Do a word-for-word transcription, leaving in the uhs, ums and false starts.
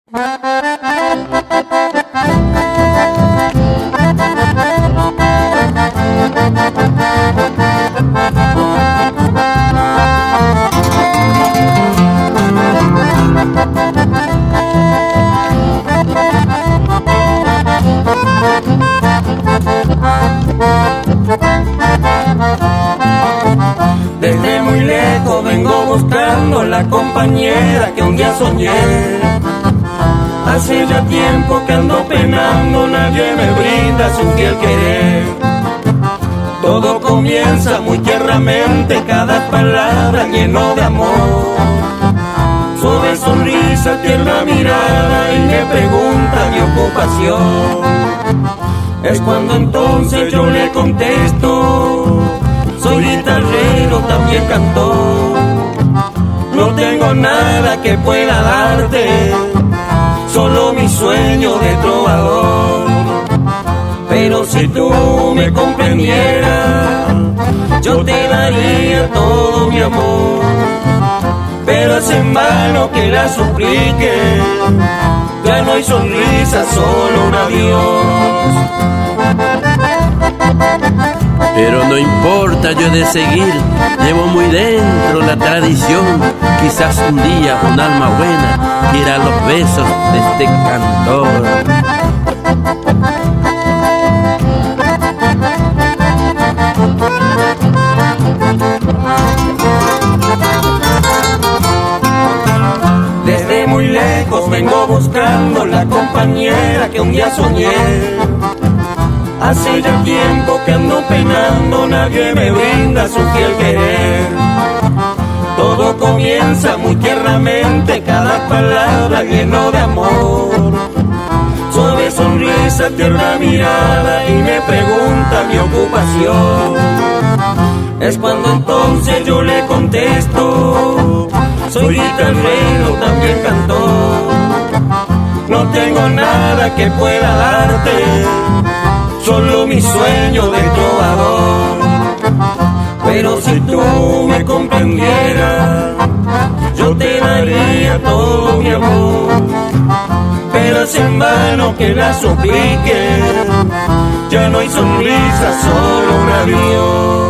Desde muy lejos vengo buscando la compañera que un día soñé. Hace ya tiempo que ando penando, nadie me brinda su fiel querer. Todo comienza muy tiernamente, cada palabra lleno de amor. Suave sonrisa, tierna mirada y me pregunta mi ocupación. Es cuando entonces yo le contesto: soy guitarrero, también cantor. No tengo nada que pueda darte, solo mi sueño de trovador. Pero si tú me comprendieras, yo te daría todo mi amor. Pero es en vano que la suplique, ya no hay sonrisa, solo un adiós. Pero no importa, yo he de seguir, llevo muy dentro la tradición. Quizás un día un alma buena quiera los besos de este cantor. Desde muy lejos vengo buscando la compañera que un día soñé. Hace ya tiempo que ando penando, nadie me brinda su fiel querer. Todo comienza muy tiernamente, cada palabra lleno de amor. Suave sonrisa, tierna mirada y me pregunta mi ocupación. Es cuando entonces yo le contesto: soy guitarrero, también cantor. No tengo nada que pueda darte, solo mi sueño de trovador. Pero si tú me comprendieras, yo te daría todo mi amor. Pero es en vano que la suplique, ya no hay sonrisa, solo un adiós.